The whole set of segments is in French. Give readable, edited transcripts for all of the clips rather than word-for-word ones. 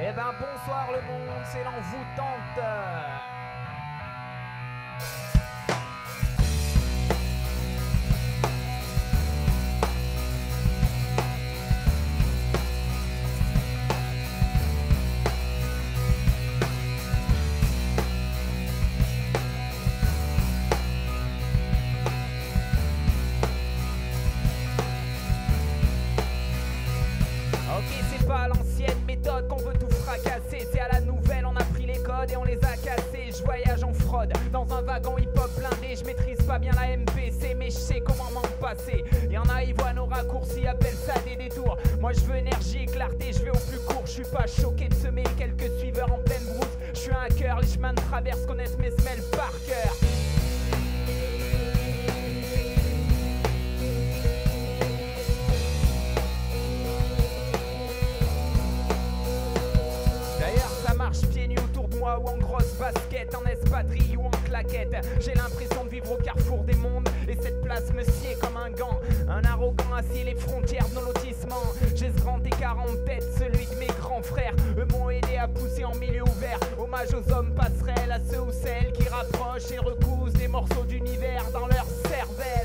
Eh ben bonsoir le monde, c'est l'envoûtante. Ok, c'est pas l'ancienne méthode qu'on veut tout fracasser. C'est à la nouvelle, on a pris les codes et on les a cassés. Je voyage en fraude, dans un wagon hip-hop blindé. Je maîtrise pas bien la MPC, mais je sais comment m'en passer. Y'en a, ils voient nos raccourcis, appellent ça des détours. Moi je veux énergie et clarté, je vais au plus court. Je suis pas choqué de semer quelques suiveurs en pleine brousse. Je suis un hacker, les chemins de traverse connaissent mes semelles par cœur. Pieds nus autour de moi ou en grosse basket, en espadrille ou en claquette. J'ai l'impression de vivre au carrefour des mondes et cette place me sied comme un gant. Un arrogant assied les frontières de nos lotissements. J'ai ce grand écart en tête, celui de mes grands frères. Eux m'ont aidé à pousser en milieu ouvert. Hommage aux hommes passerelles, à ceux ou celles qui rapprochent et recousent des morceaux d'univers dans leur cervelle.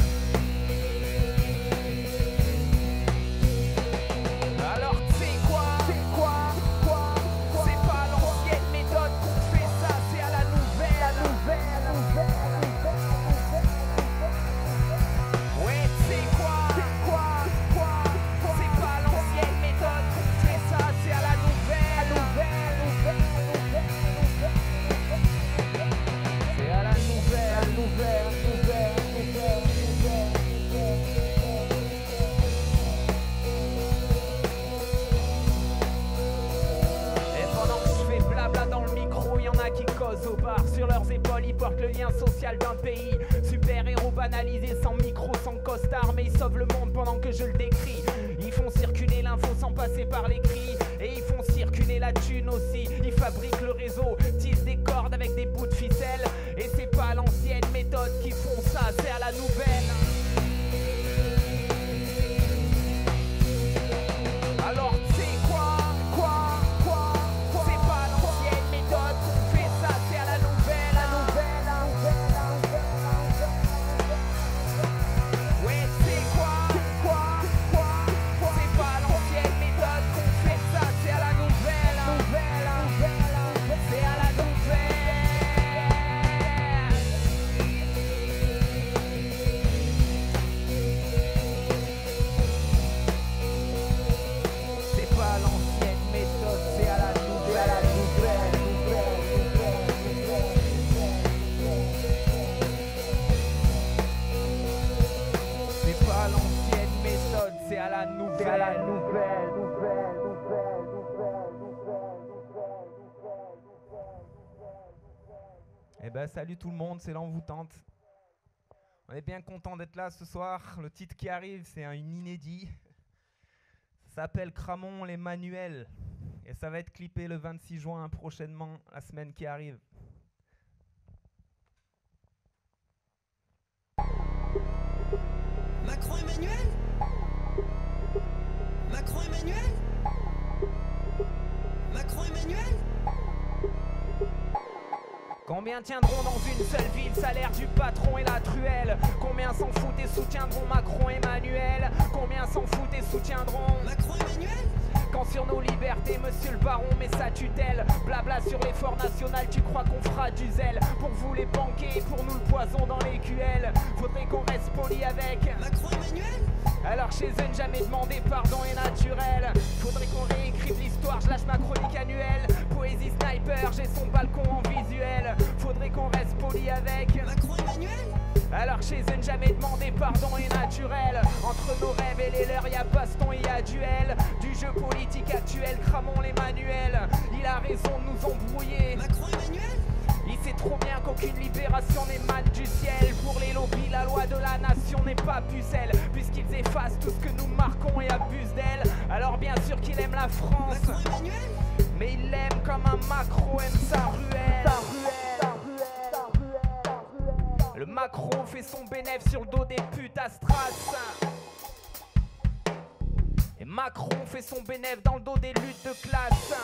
Alors tu sais quoi? Au bar, sur leurs épaules, ils portent le lien social d'un pays. Super-héros banalisés, sans micro, sans costard, mais ils sauvent le monde pendant que je le décris. Ils font circuler l'info sans passer par les cris, et ils font circuler la thune aussi. Ils fabriquent le réseau, tissent des cordes avec des bouts de ficelle. Et c'est pas l'ancienne méthode qui font ça, c'est à la nouvelle. Alors tu sais quoi? C'est pas l'ancienne méthode qu'on fait ça, c'est à la nouvelle. Ouais, c'est quoi? C'est pas l'ancienne méthode qu'on fait ça, c'est à la nouvelle. C'est à la nouvelle. C'est pas l'ancienne méthode, c'est à la nouvelle. C'est pas l'ancienne méthode, c'est à la nouvelle. Eh ben salut tout le monde, c'est l'envoûtante. On est bien content d'être là ce soir. Le titre qui arrive, c'est un inédit. Ça s'appelle Cramon les manuels. Et ça va être clippé le 26 juin prochainement, la semaine qui arrive. Macron Emmanuel? Macron Emmanuel? Macron Emmanuel? Combien tiendront dans une seule ville, salaire du patron et la truelle? Combien s'en foutent et soutiendront Macron Emmanuel? Combien s'en foutent et soutiendront Macron Emmanuel? Quand sur nos libertés, monsieur le baron met sa tutelle. Blabla sur l'effort national, tu crois qu'on fera du zèle? Pour vous les banquiers, pour nous le poison dans les QL. Faudrait qu'on reste poli avec Macron Emmanuel? Alors chez eux ne jamais demander pardon est naturel. Faudrait qu'on réécrive l'histoire, je lâche ma chronique annuelle. Poésie sniper, j'ai son balcon en visuel. Faudrait qu'on reste poli avec Macron Emmanuel? Alors chez eux ne jamais demander pardon est naturel. Entre nos rêves et les leurs y'a baston et y'a duel. Du jeu politique actuel, cramons les manuels. Il a raison de nous embrouiller. Macron Emmanuel? Il sait trop bien qu'aucune libération n'émane du ciel. Pour les lobbies, la loi de la nation n'est pas pucelle, puisqu'ils effacent tout ce que nous marquons et abusent d'elle. Alors bien sûr qu'il aime la France, Macron Emmanuel? mais il l'aime comme un macro aime sa ruelle. Le macro fait son bénéfice sur le dos des putes à Stras. Et Macron fait son bénéf dans le dos des luttes de classe.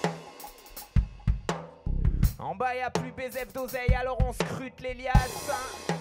En bas y'a plus BZF d'oseille, alors on scrute les liasses.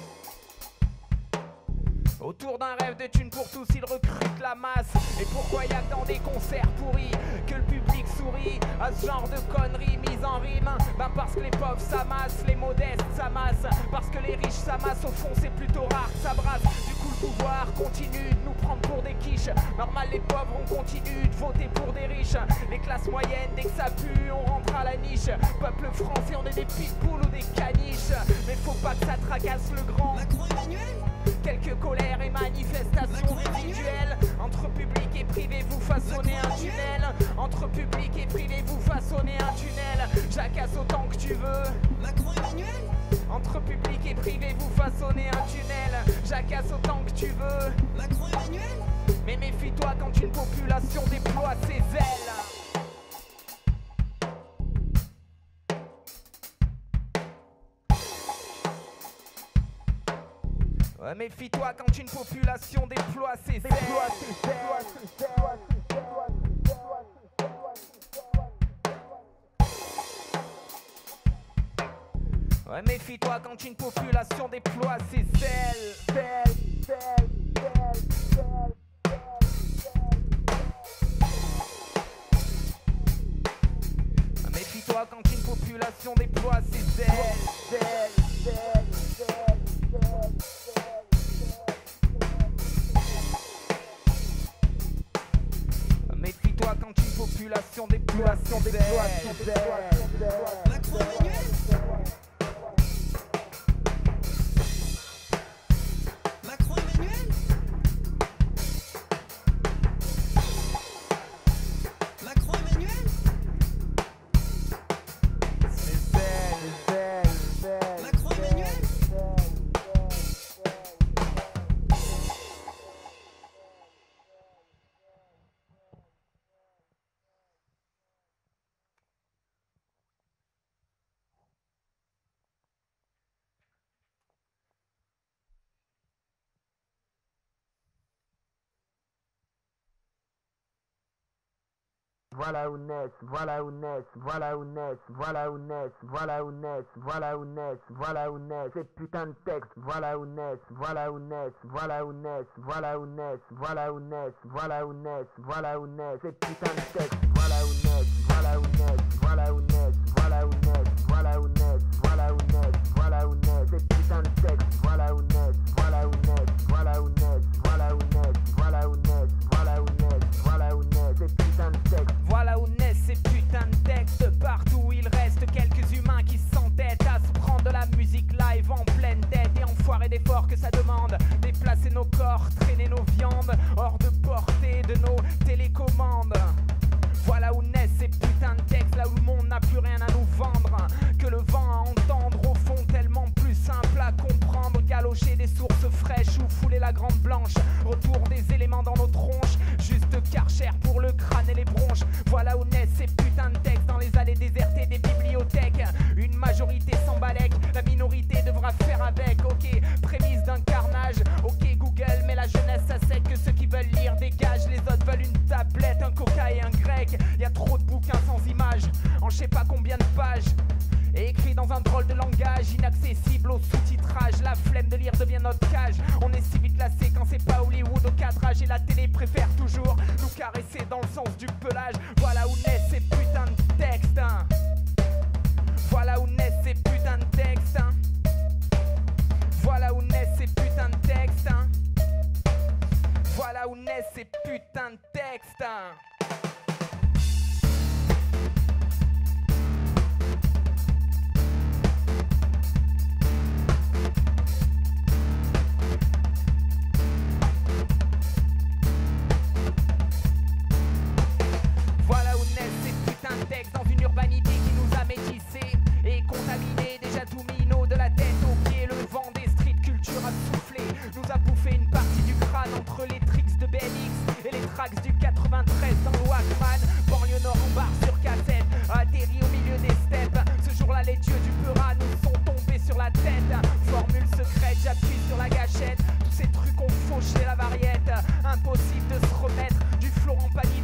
Autour d'un rêve de thunes pour tous, ils recrutent la masse. Et pourquoi y'a que dans des concerts pourris que le public sourit à ce genre de conneries mises en rime? Ben parce que les pauvres s'amassent, les modestes s'amassent. Parce que les riches s'amassent, au fond c'est plutôt rare que ça brasse. Du coup le pouvoir continue de nous prendre pour des quiches. Normal les pauvres on continue de voter pour des riches. Les classes moyennes dès que ça pue on rentre à la niche. Peuple français on est des pitbulls ou des caniches. Mais faut pas que ça tracasse le grand Macron Emmanuel. Quelques colères et manifestations résiduelles. Entre public et privé vous façonnez un tunnel. Entre public et privé vous façonnez un tunnel. Jacasse autant que tu veux. Macron Emmanuel. Entre public et privé vous façonnez un tunnel. Jacasse autant que tu veux. Macron Emmanuel. Mais méfie-toi quand une population déploie ses ailes. Ouais, méfie-toi quand une population déploie ses ailes. Ouais, méfie-toi quand une population déploie ses ailes. Méfie-toi quand une population déploie ses ailes. Méfie-toi quand une population déploie ses ailes. Macron Emmanuel. Macron Emmanuel. Macron Emmanuel. Ses ailes. Macron Emmanuel. Voilà où naissent, voilà où naissent, voilà où naissent, voilà où naissent, voilà où naissent, voilà où naissent, voilà où naissent, ces putains de textes, voilà où naissent, voilà où naissent, voilà où naissent, voilà où naissent, voilà où naissent, voilà où naissent, voilà où naissent, ces putains de textes, voilà où naissent, voilà où naissent, voilà où naissent, voilà où naissent, voilà où naissent, voilà où naissent, voilà où naissent, ces putains de textes, voilà où naissent, voilà où naissent, voilà où naissent, voilà où naissent, voilà où naissent, voilà où naissent, voilà où naissent, ces putains de textes. Voilà où naissent ces putains de textes. Partout où il reste quelques humains qui s'entêtent à se prendre de la musique live en pleine tête et enfoirer d'efforts que ça demande. Déplacer nos corps, traîner nos viandes hors de portée de nos télécommandes. Voilà où naissent ces putains de textes, là où le monde n'a plus rien à nous vendre que le vent à entendre, au fond tellement plus simple à comprendre. Galocher des sources fraîches ou fouler la grande blanche. Retour des éléments dans nos tronches, juste Karcher pour le crâne et les bronches. Voilà où naissent ces putains de textes dans les allées désertées des bibliothèques. Une majorité s'en balèque, la minorité devra faire avec. Ok, prémisse d'un carnage, ok Google, mais la jeunesse ça sait que ceux qui veulent lire dégagent. Les autres veulent une tablette, un coca et un grec. Y a trop de bouquins sans images, en je sais pas combien de pages. Et écrit dans un drôle de langage, inaccessible au sous-titrage. La flemme de lire devient notre cage. On est si vite lassé quand c'est pas Hollywood au cadrage. Et la télé préfère toujours nous caresser dans le sens du pelage. Voilà où naissent ces putains de textes, hein. Voilà où naissent ces putains de textes, hein. Voilà où naissent ces putains de textes, hein. Voilà où naissent ces putains de textes, hein. Voilà où naissent ces putains de textes dans une urbanité qui nous a métissés et contaminés, déjà tout minot de la tête aux pieds. Le vent des street culture a soufflé, nous a bouffé une partie du crâne entre les tricks de BMX et les tracks du 93 dans le Walkman. Banlieue nord en barre sur cassette, atterri au milieu des steppes. Ce jour-là les dieux du Peura nous sont tombés sur la tête. Formule secrète, j'appuie sur la gâchette. Tous ces trucs ont fauché la variette. Impossible de se remettre du Florent Pagny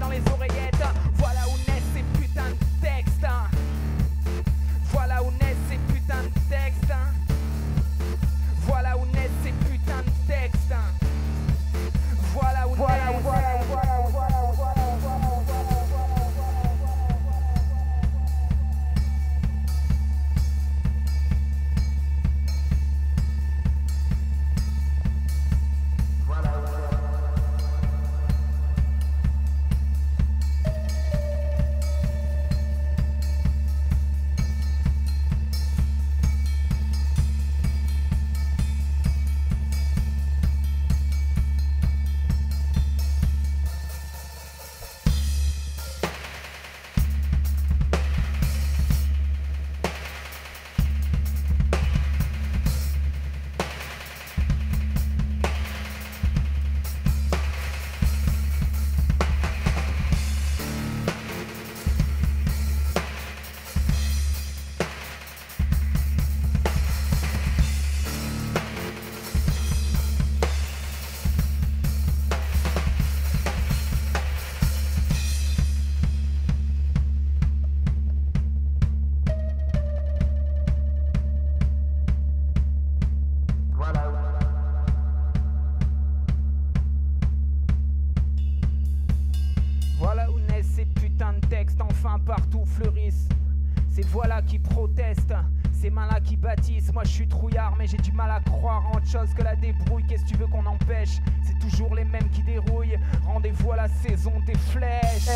humains partout fleurissent. Ces voix-là qui protestent, ces mains-là qui bâtissent. Moi je suis trouillard mais j'ai du mal à croire en autre chose que la débrouille. Qu'est-ce que tu veux qu'on empêche? C'est toujours les mêmes qui dérouillent. Rendez-vous à la saison des flèches.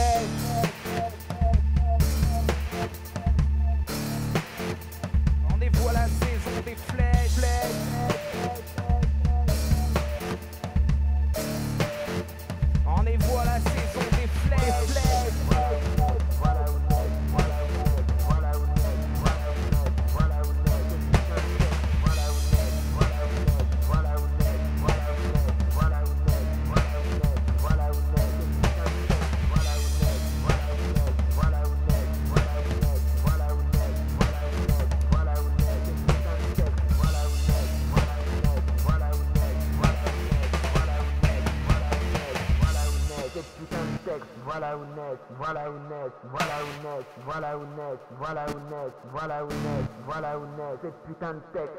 Rendez-vous à la saison des flèches. Rendez-vous à la saison des flèches. Voilà où naissent, voilà où naissent, voilà où naissent, voilà où naissent, voilà où naissent, voilà où naissent, voilà où naissent, ces putains de textes.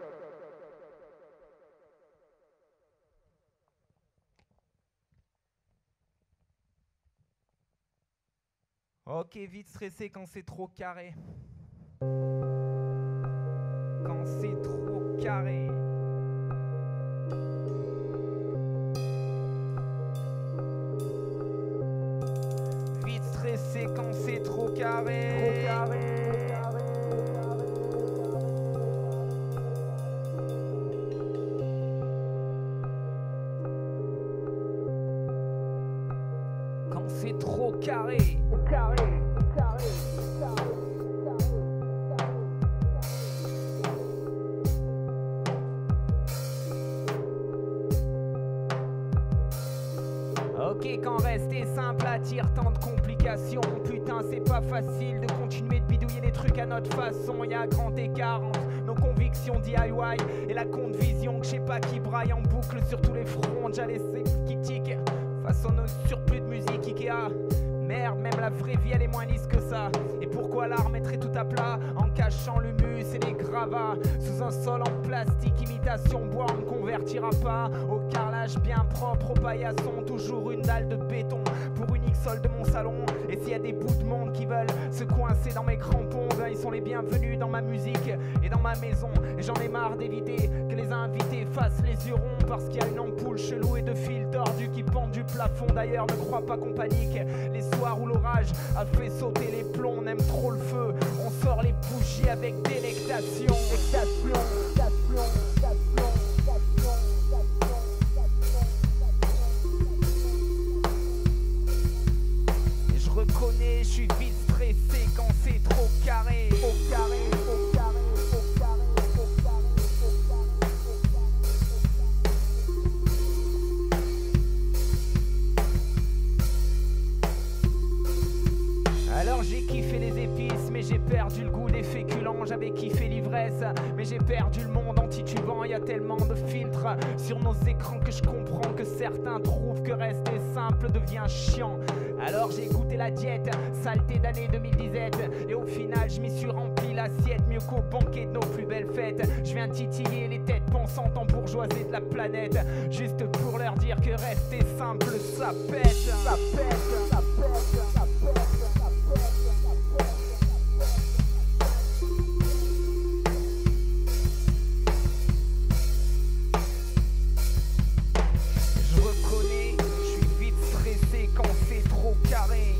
Ok, vite stressé quand c'est trop carré. Quand c'est trop carré. Vite stressé quand c'est trop carré. Trop carré. Quand c'est trop carré. Carré. Ok, quand rester simple attire tant de complications. Putain, c'est pas facile de continuer de bidouiller des trucs à notre façon. Y'a un grand écart entre nos convictions DIY et la compte vision que je sais pas qui braille en boucle sur tous les fronts. Déjà laissé qui tique face à nos surplus de musique Ikea. Merde, même la vraie vie elle est moins lisse que ça. Et pourquoi l'art mettrait tout à plat en cachant l'humus et les gravats sous un sol en plastique, imitation bois, on ne convertira pas au carrelage bien propre, au paillasson, toujours une dalle de béton pour unique sol de mon salon. Et s'il y a des bouts de monde qui veulent se coincer dans mes crampons, ben ils sont les bienvenus dans ma musique et dans ma maison. Et j'en ai marre d'éviter que les invités fassent les yeux ronds parce qu'il y a une ampoule chelou et de fils tordus qui pendent du plafond. D'ailleurs, ne crois pas qu'on panique. Les soirs où l'orage a fait sauter les plombs, on aime trop le feu, on sort les bougies avec délectation. Et je reconnais, je suis vite stressé quand c'est trop carré. Au carré. Alors j'ai kiffé les épices, mais j'ai perdu le goût des féculents. J'avais kiffé l'ivresse, mais j'ai perdu le monde en titubant. Y a tellement de filtres sur nos écrans que je comprends que certains trouvent que rester simple devient chiant. Alors j'ai goûté la diète, saleté d'année 2017. Et au final je m'y suis rempli l'assiette, mieux qu'au banquet de nos plus belles fêtes. Je viens titiller les têtes pensantes en bourgeoisie de la planète, juste pour leur dire que rester simple ça pète. Ça pète, ça pète, ça pète. Je reconnais, je suis vite stressé quand c'est trop carré.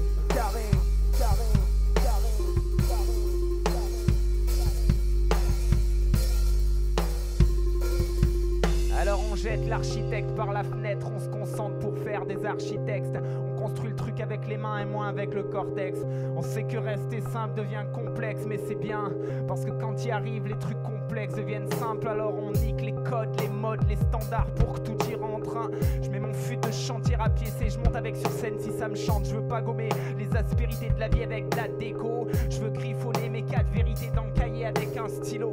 Alors on jette l'architecte par la fenêtre, on se concentre pour faire des architectes. On construit le truc avec les mains et moins avec le cortex. On sait que rester simple devient complexe, mais c'est bien, parce que quand y arrive, les trucs complexes deviennent simples. Alors on nique les codes, les modes, les standards pour que tout y rentre. Je mets mon fut de chantier à pied, et je monte avec sur scène si ça me chante. Je veux pas gommer les aspérités de la vie avec de la déco. Je veux griffonner mes 4 vérités dans le cahier avec un stylo.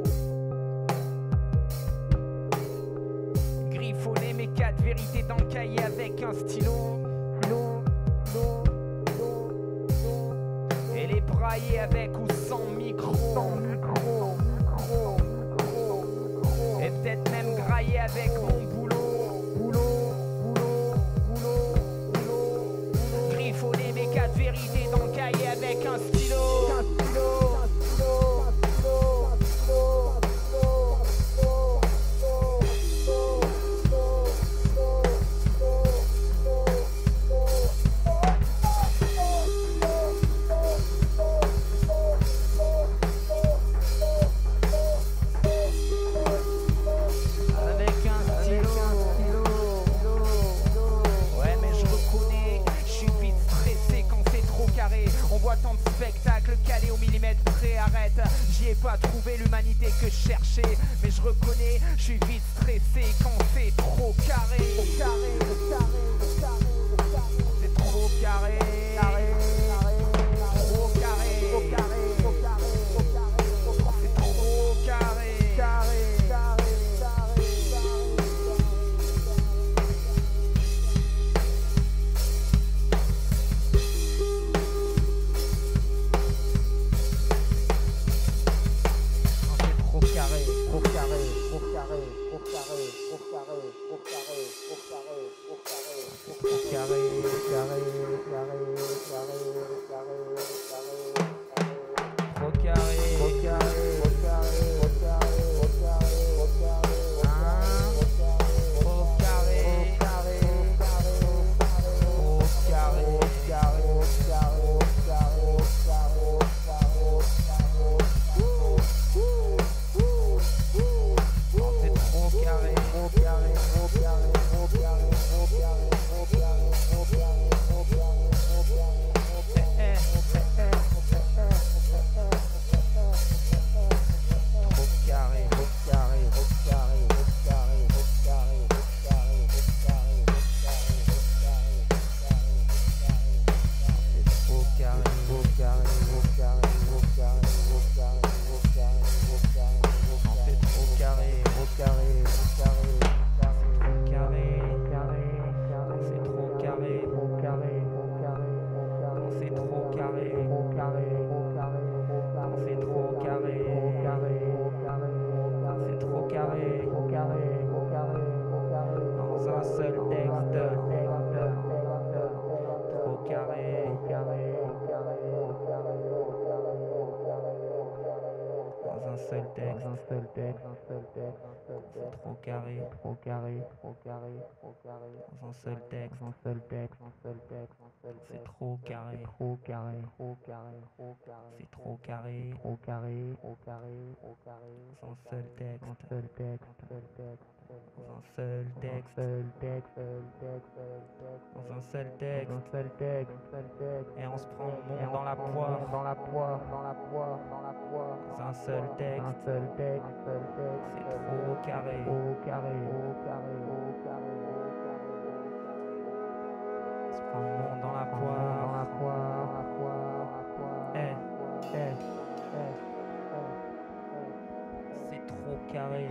Griffonner mes 4 vérités dans le cahier avec un stylo. Et les brailler avec ou sans micro. Et peut-être même grailler avec mon boulot. Griffonner mes 4 vérités dans le cahier avec un stylo. vois tant de spectacles calés au millimètre près, arrête. J'y ai pas trouvé l'humanité que je cherchais, mais je reconnais, je suis vite stressé quand c'est trop carré. C'est trop carré. Trop carré. C'est trop carré. Et on se prend le monde dans la poire. Dans un seul texte. C'est trop carré. On se prend le monde dans la poire. C'est trop carré.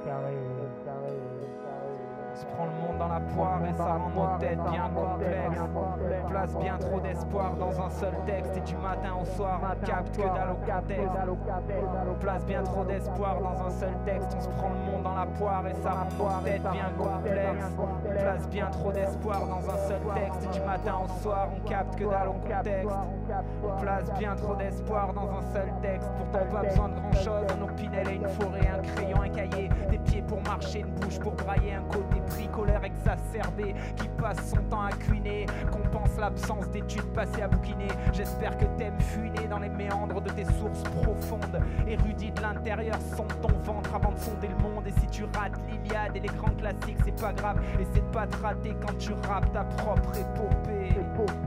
On se prend le monde dans la poire et ça rend nos têtes bien complexes. On place bien trop d'espoir dans un seul texte et du matin au soir on capte que dalle au contexte. On place bien trop d'espoir dans un seul texte. On se prend le monde dans la poire et ça rend nos têtes bien complexes. On place bien trop d'espoir dans un seul texte et du matin au soir on capte que dalle au contexte. On place bien trop d'espoir dans un seul texte. Pourtant pas besoin de grand chose, un opinel et une forêt, un crayon, un cahier, des pieds pour marcher, une bouche pour brailler, un côté bricoleur exacerbé qui passe son temps à cuiner, compense l'absence d'études passées à bouquiner. J'espère que t'aimes fuiner dans les méandres de tes sources profondes. Érudit de l'intérieur, sonde ton ventre avant de sonder le monde. Et si tu rates l'Iliade et les grands classiques, c'est pas grave. Essaie de pas te rater quand tu rappes ta propre épopée.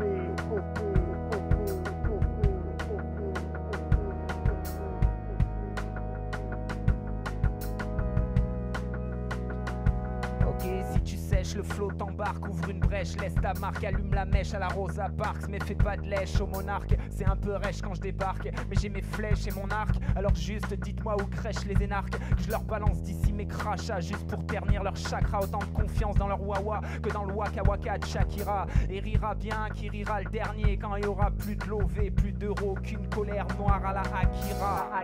Le flot t'embarque, ouvre une brèche, laisse ta marque, allume la mèche à la Rosa Parks, mais fais pas de lèche au monarque. C'est un peu rêche quand je débarque, mais j'ai mes flèches et mon arc. Alors juste dites-moi où crèchent les énarques, que je leur balance d'ici mes crachats, juste pour ternir leur chakra. Autant de confiance dans leur wawa que dans le waka waka de Shakira. Et rira bien qui rira le dernier quand il y aura plus de lové, plus d'euros qu'une colère noire à la Akira.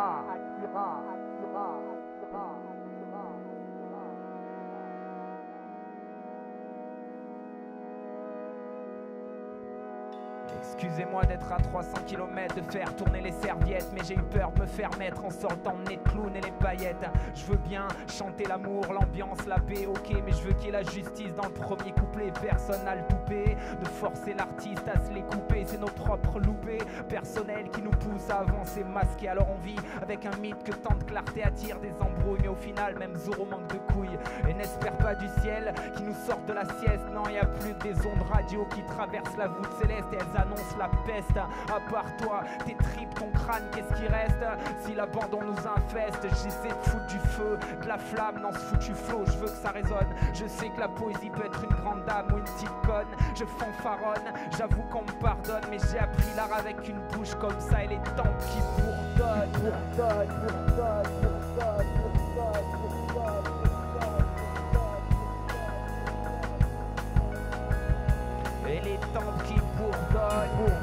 Excusez-moi d'être à 300 km, de faire tourner les serviettes, mais j'ai eu peur de me faire mettre en sortant le nez de clown et les paillettes. Je veux bien chanter l'amour, l'ambiance, la paix, ok, mais je veux qu'il y ait la justice dans le premier couplet. Personne n'a le toupet de forcer l'artiste à se les couper, c'est nos propres loupés. personnel qui nous pousse à avancer masqué. Alors on vit avec un mythe que tant de clarté attire des embrouilles, mais au final même Zoro manque de couilles et n'espère pas du ciel qui nous sorte de la sieste. Non, y a plus que des ondes radio qui traversent la voûte céleste et elles annoncent la peste. À part toi, tes tripes, ton crâne, qu'est-ce qui reste si l'abandon nous infeste? J'essaie de foutre du feu, de la flamme dans ce foutu flot, je veux que ça résonne. Je sais que la poésie peut être une grande dame ou une petite conne. Je fanfaronne, j'avoue qu'on me pardonne, mais j'ai appris l'art avec une bouche comme ça et les temps qui bourdonnent. Et les tempes qui bourdonnent.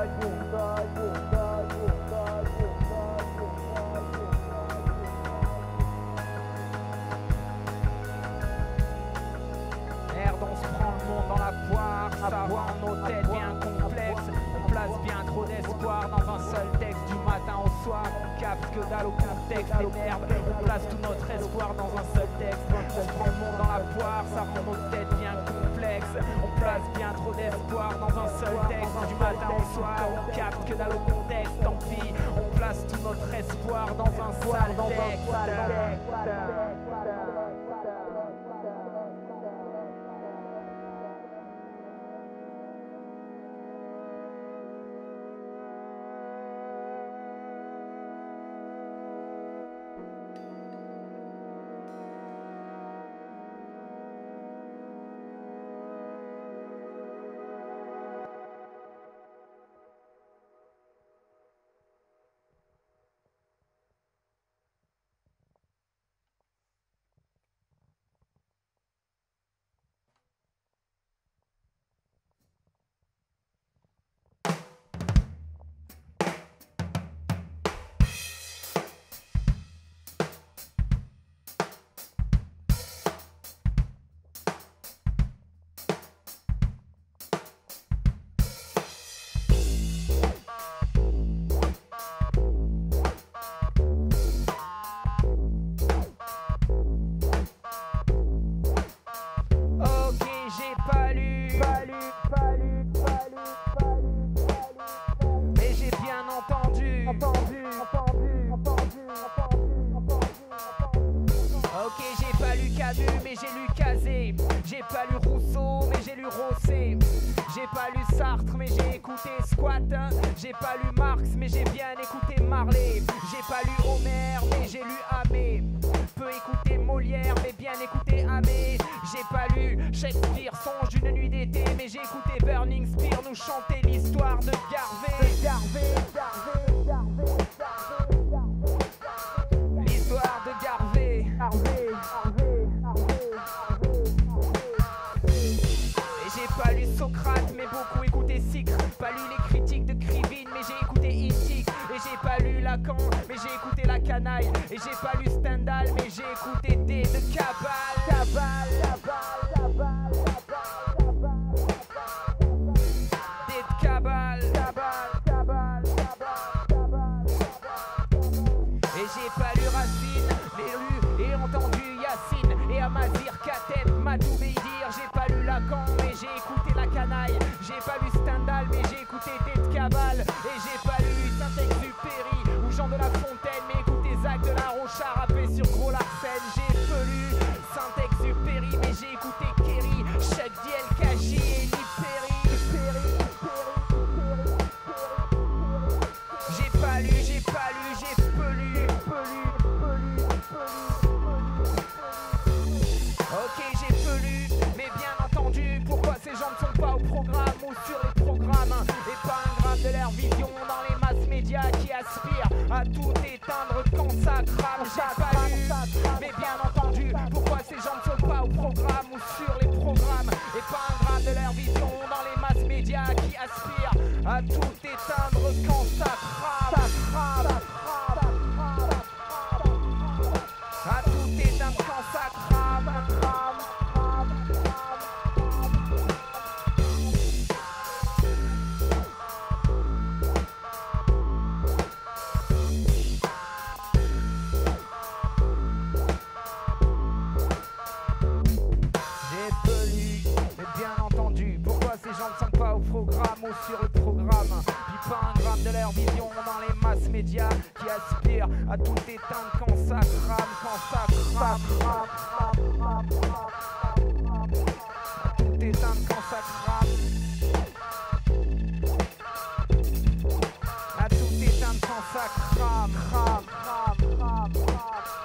Merde, on se prend le monde dans la poire, ça voit en nos têtes bien complexes. On place bien trop d'espoir dans un seul texte du matin au soir. On capte que dalle au contexte des nerfs. On place tout notre espoir dans un seul texte. On se prend le monde dans la poire, ça rend nos têtes bien complexes. On place bien trop d'espoir dans un seul texte du matin au soir. On capte que dalle au contexte, tant pis. On place tout notre espoir dans un seul texte. Ok, j'ai pas lu Camus, mais j'ai lu Cazé. J'ai pas lu Rousseau, mais j'ai lu Rosset. J'ai pas lu Sartre, mais j'ai écouté Squat. J'ai pas lu Marx, mais j'ai bien écouté Marley. J'ai pas lu Homer, mais j'ai lu Hamé. Peu écouter Molière, mais bien écouter Hamé. J'ai pas lu Shakespeare, songe d'une nuit d'été, mais j'ai écouté Burning Spear nous chanter l'histoire de Garvey. L'histoire de Garvey. Et j'ai pas lu Socrate, mais beaucoup écouté Sicre. Pas lu les critiques de Krivine, mais j'ai écouté Ittic. Et j'ai pas lu Lacan, mais j'ai écouté La Canaille. Et j'ai pas lu Stendhal, mais j'ai écouté D de Cabal. D de Cabal. Et j'ai pas lu Racine, mais lu et entendu Yacine et Amazir Kateb, Madou Beidir. J'ai pas lu Lacan, mais j'ai écouté La Canaille. J'ai pas lu Stendhal, mais j'ai écouté D de Cabal. Et j'ai pas lu Saint-Exupéry ou Jean de La Fontaine, mais écoutez Zach de la Rocha rapper sur Gros Larsen. J'ai peu lu Saint-Exupéry, mais j'ai écouté Kerry, Chuck Diel, Kaji et Lipéry. J'ai pas lu, j'ai peu lu. Ok, j'ai peu lu, mais bien entendu, pourquoi ces gens ne sont pas au programme ou sur les programmes et pas un gramme de leur vision dans les masses médias qui aspirent à tout éteindre quand ça crame. J'ai pas lu, mais bien entendu, pourquoi ces gens ne sont pas au programme ou sur les programmes et pas un gramme de leur vision dans les masses médias qui aspirent à tout éteindre quand ça crame. À tout éteindre quand ça crame. J'ai peu lu, mais bien entendu, pourquoi ces gens ne sont pas au programme ou sur le programme. Puis pas un gramme de leur vision dans les masses médias qui aspirent à tout éteindre quand ça crame, quand ça crame. À tout éteindre quand ça crame. À tout éteindre quand ça crame, crame, crame, crame, crame.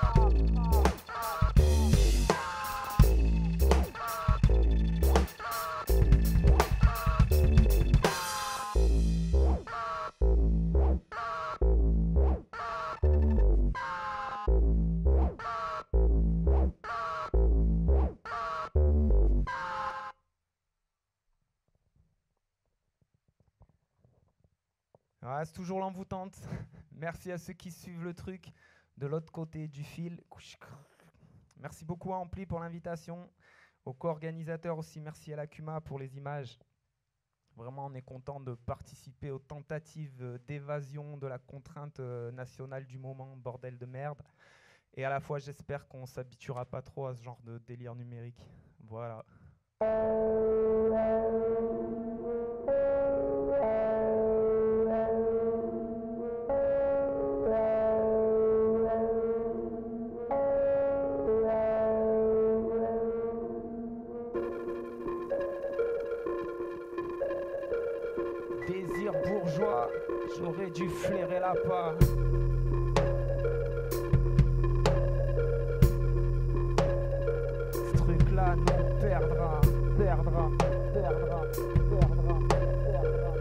Ouais, c'est toujours l'envoûtante. Merci à ceux qui suivent le truc de l'autre côté du fil. Merci beaucoup à Ampli pour l'invitation. Aux co-organisateurs aussi, merci à la CUMA pour les images. Vraiment, on est content de participer aux tentatives d'évasion de la contrainte nationale du moment, bordel de merde. Et à la fois, j'espère qu'on s'habituera pas trop à ce genre de délire numérique. Voilà. Désir bourgeois, j'aurais dû flairer la part. Ce truc-là nous perdra, perdra, perdra, perdra, perdra,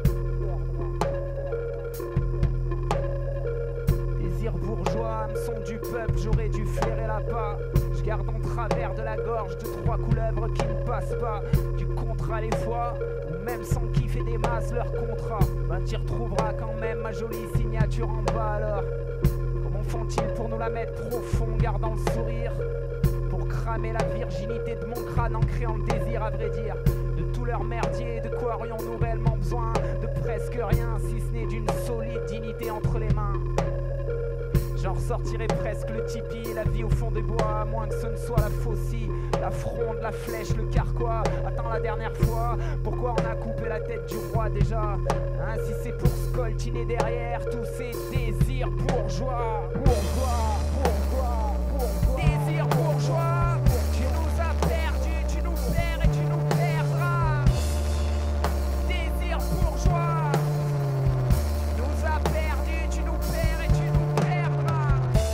perdra. Désir bourgeois, hameçon du peuple, j'aurais dû flairer la part. Je garde en travers de la gorge de trois couleuvres qui ne passent pas. Du contrat les fois, ou même sans kiffer des masses leur contrat. Ben t'y retrouveras quand même ma jolie signature en bas alors. Comment font-ils pour nous la mettre profond, gardant le sourire? Pour cramer la virginité de mon crâne en créant le désir à vrai dire. De tout leur merdier, de quoi aurions-nous réellement besoin? De presque rien, si ce n'est d'une solide dignité entre les mains. J'en ressortirai presque le tipi, la vie au fond des bois, à moins que ce ne soit la faucille, la fronde, la flèche, le carquois. Attends la dernière fois, pourquoi on a coupé la tête du roi déjà? Hein, si c'est pour scoltiner derrière tous ces désirs bourgeois, bourgeois, bourgeois, bourgeois, désirs bourgeois. Tu nous as perdus, tu nous perds et tu nous perdras. Désirs bourgeois, tu nous as perdus, tu nous perds et tu nous perdras.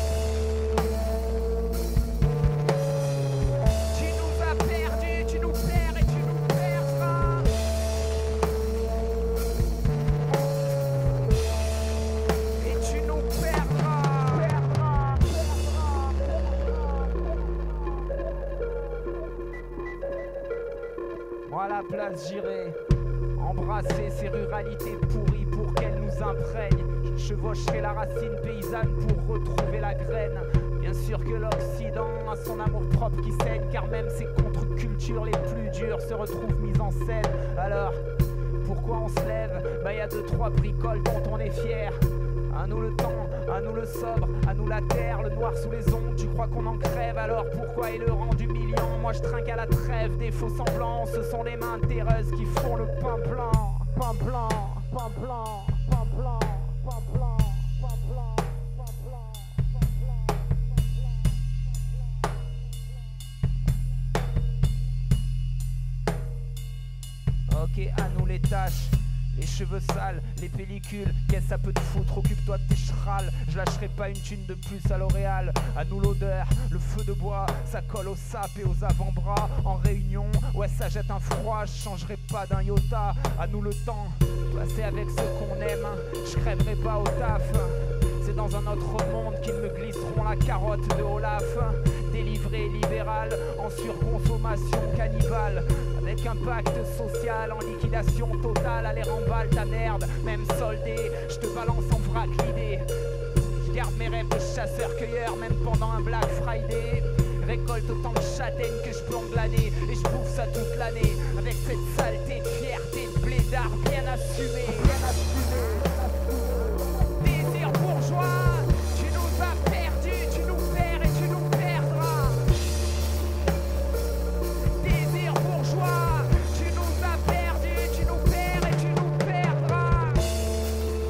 Tu nous as perdus, tu nous perds et tu nous perdras. Et tu nous perdras, perdras, moi à la place j'irai embrasser ces ruralités pourries pour qu'elles nous imprègnent. Je chevaucherai la racine paysanne pour retrouver la graine. Bien sûr que l'Occident a son amour-propre qui saigne, car même ses contre-cultures les plus dures se retrouvent mises en scène. Alors, pourquoi on se lève? Bah y a 2-3 bricoles dont on est fier. À nous le temps, à nous le sobre, à nous la terre, le noir sous les ondes, tu crois qu'on en crève? Alors pourquoi est le rang d'humiliant? Moi je trinque à la trêve des faux semblants, ce sont les mains terreuses qui font le pain blanc. Pain blanc, pain blanc, pain blanc, pain blanc, pain blanc, pain blanc, pain blanc. Ok, à nous les tâches. Les cheveux sales, les pellicules, qu'est-ce que ça peut te foutre? Occupe-toi de tes chrales, je lâcherai pas une thune de plus à L'Oréal. À nous l'odeur, le feu de bois, ça colle aux sapes et aux avant-bras. En réunion, ouais ça jette un froid, je changerai pas d'un iota. À nous le temps, passer avec ceux qu'on aime, je crèverai pas au taf. C'est dans un autre monde qu'ils me glisseront la carotte de Olaf. Délivré libéral, en surconsommation cannibale. Avec un pacte social en liquidation totale. Allez remballe ta merde, même soldé, je te balance en vrac l'idée. Je garde mes rêves de chasseur-cueilleur même pendant un Black Friday. Récolte autant de châtaignes que je plombe l'année. Et je bouffe ça toute l'année. Avec cette saleté de fierté de blédard bien assumée. Bien assumée. Désir bourgeois, tu nous as perdus, tu nous perds et tu nous perdras. Désir bourgeois, tu nous as perdus, tu nous perds et tu nous perdras.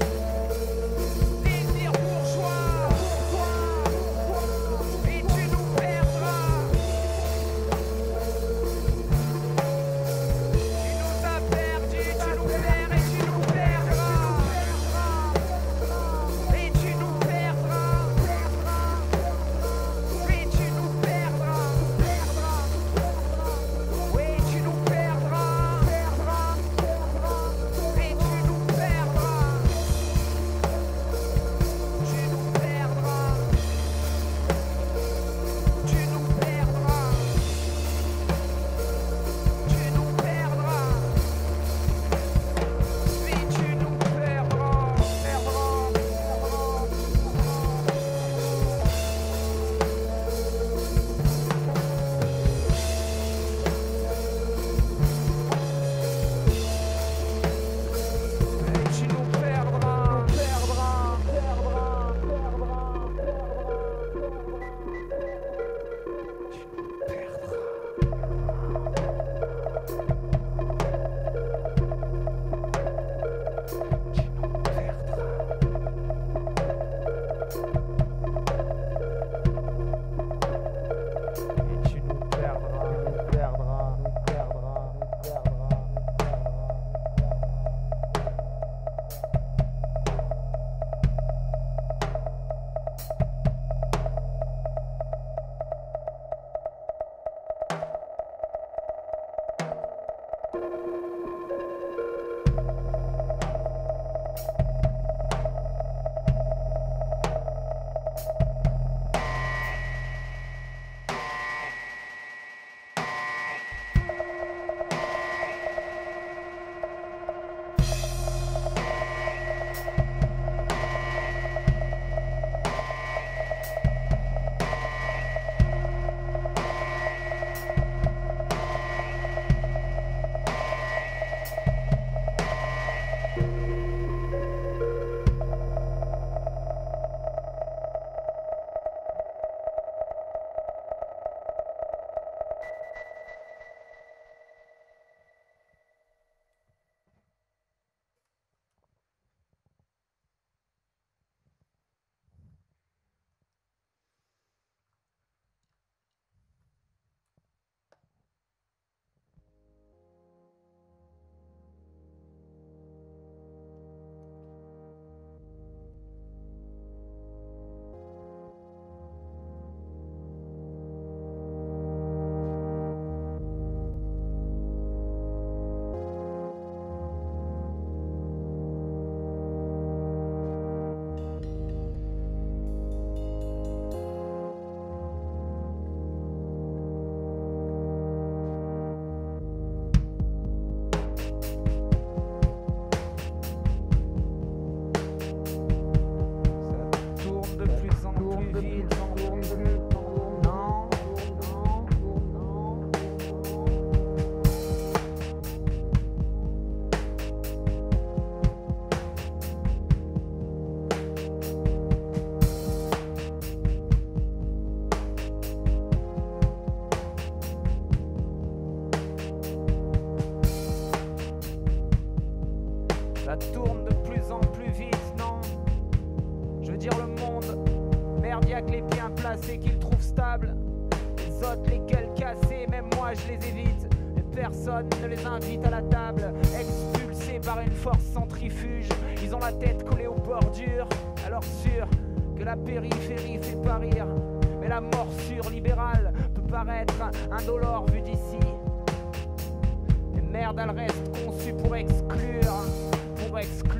tourne de plus en plus vite, non. Je veux dire le monde, merde, y'a que les bien placés qui le trouvent stable. Les autres, les gueules cassées, même moi je les évite. Et personne ne les invite à la table. Expulsés par une force centrifuge, ils ont la tête collée aux bordures. Alors sûr que la périphérie fait pas rire, mais la morsure libérale peut paraître indolore vue d'ici. Et merde, elle reste conçue pour exclure, pour exclure.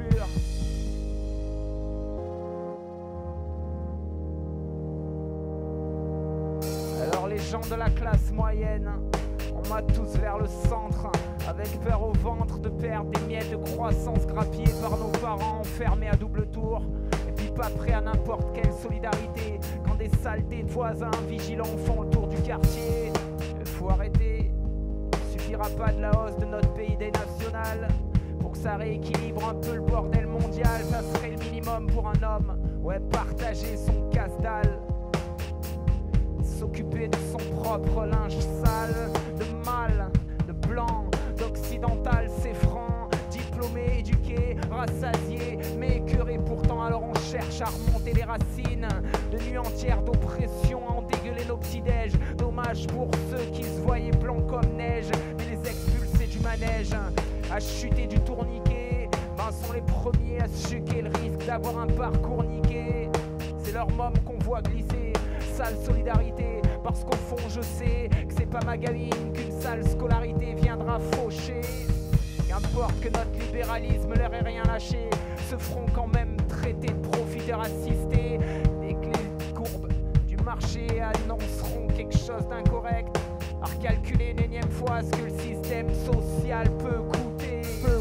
Alors les gens de la classe moyenne, on m'a tous vers le centre, avec peur au ventre de perdre des miettes de croissance grappillées par nos parents enfermés à double tour. Et puis pas prêt à n'importe quelle solidarité, quand des saletés de voisins vigilants font le tour du quartier. Faut arrêter, il suffira pas de la hausse de notre PIB national pour que ça rééquilibre un peu le bordel mondial. Ça serait le minimum pour un homme, ouais, partager son casse-dalle, s'occuper de son propre linge sale, de mal, de blanc, d'occidental, c'est franc, diplômé, éduqué, rassasié, mais écœuré pourtant. Alors on cherche à remonter les racines de nuits entières d'oppression, à en dégueuler nos petits-déj. Dommage pour ceux qui se voyaient blancs comme neige, mais les expulsés du manège, à chuter du tourniquet, ben sont les premiers à se chuquer le risque d'avoir un parcours niqué. C'est leur môme qu'on voit glisser, sale solidarité, parce qu'au fond je sais que c'est pas ma gamine qu'une sale scolarité viendra faucher. Qu'importe que notre libéralisme leur ait rien lâché, se feront quand même traiter de profiteurs assistés. Dès que les courbes du marché annonceront quelque chose d'incorrect, à recalculer une énième fois ce que le système social peut coûter.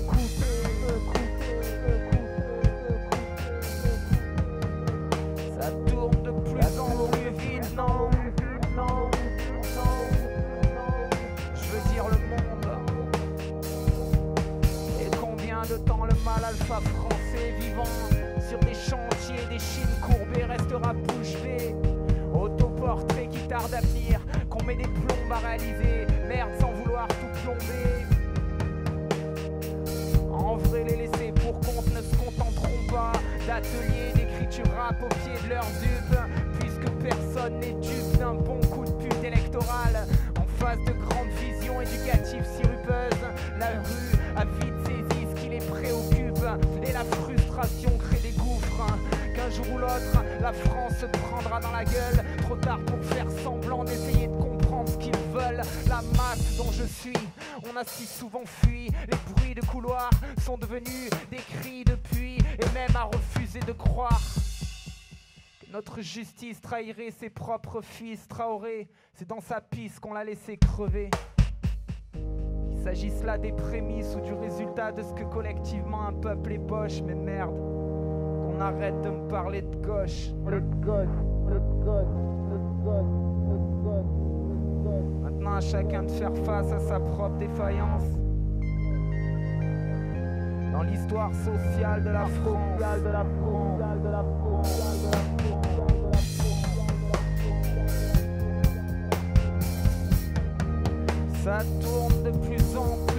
Ça tourne de plus en plus vite, non. Je veux dire le monde. Et combien de temps le mal alpha français vivant sur des chantiers, des chines courbées restera bouche bée. Autoportrait qui tarde à venir, qu'on met des plombes à réaliser. Merde, sans vouloir tout plomber. En vrai, les laissés pour compte ne se contenteront pas d'ateliers d'écriture rap au pied de leurs dupes, puisque personne n'est dupe d'un bon coup de pute électoral. En face de grandes visions éducatives sirupeuses, la rue a vite saisi ce qui les préoccupe, et la frustration crée des gouffres qu'un jour ou l'autre la France se prendra dans la gueule. Trop tard pour faire semblant d'essayer de comprendre ce qu'ils veulent. La masse dont je suis, on a si souvent fui. Les bruits de couloir sont devenus des cris depuis, et même à refuser de croire que notre justice trahirait ses propres fils. Traoré, c'est dans sa piste qu'on l'a laissé crever. Qu'il s'agisse là des prémices ou du résultat de ce que collectivement un peuple époche. Mais merde, qu'on arrête de me parler de gauche. Maintenant à chacun de faire face à sa propre défaillance dans l'histoire sociale de la France. Ça tourne de plus en plus.